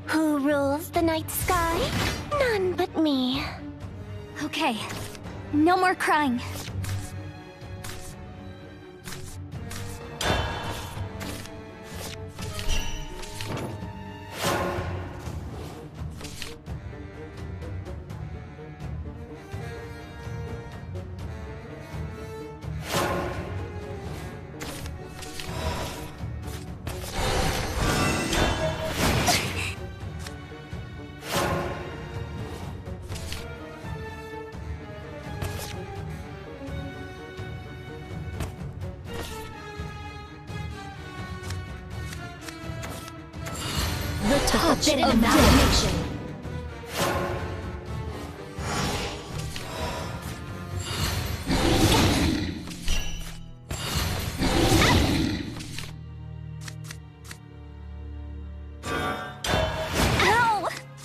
Who rules the night sky? None but me. Okay, no more crying. The touch Forbidden of amalgamation. Ow!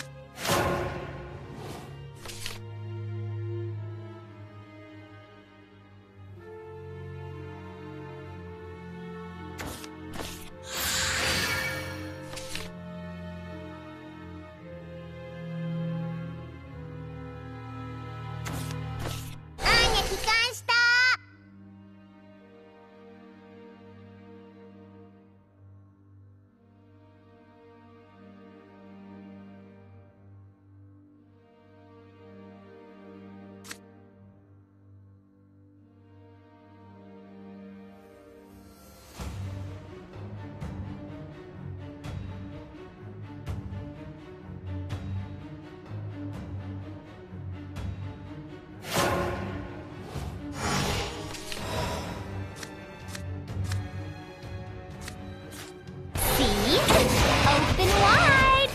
Open wide!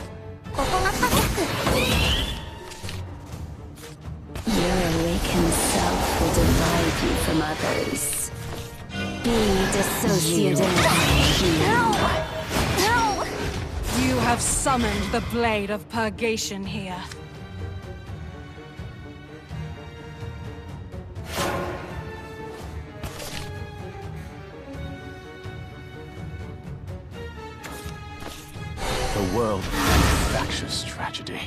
Your awakened self will divide you from others. Be dissociated. Ow! Ow! You have summoned the Blade of Purgation here. The world of manufactures tragedy.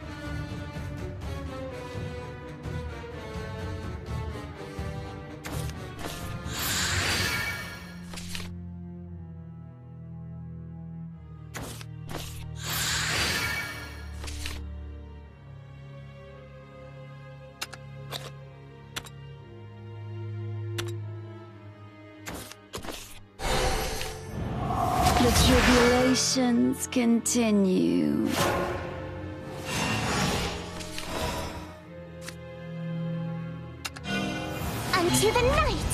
The tribulations continue. Unto the night!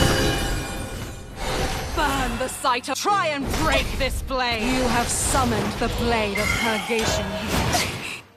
Burn the sight of... Try and break this blade! You have summoned the Blade of Purgation here.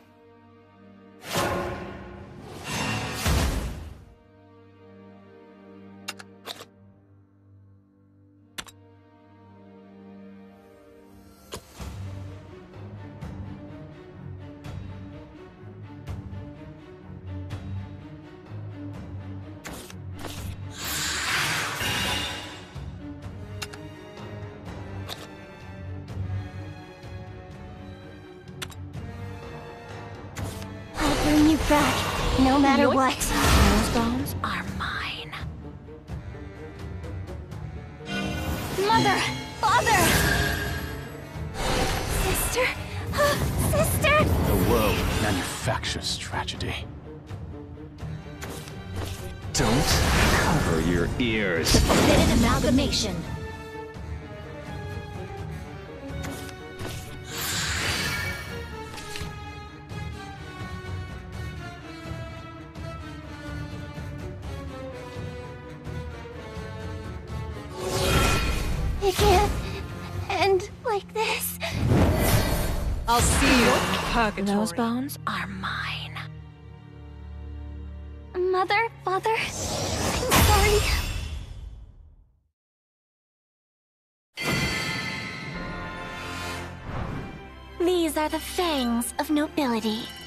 Bring you back, no matter what. Those bones are mine. Mother! Father! Sister? Sister? The world manufactures tragedy. Don't cover your ears. Forbidden amalgamation. It can't end like this. I'll see you in Purgatory. Those bones are mine. Mother, Father, I'm sorry. These are the fangs of nobility.